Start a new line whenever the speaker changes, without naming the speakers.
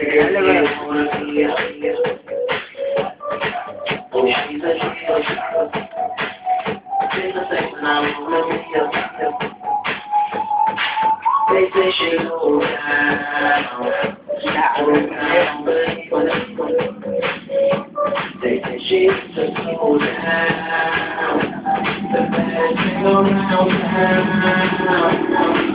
They say she low down. They say she's so slow down. The best thing around town.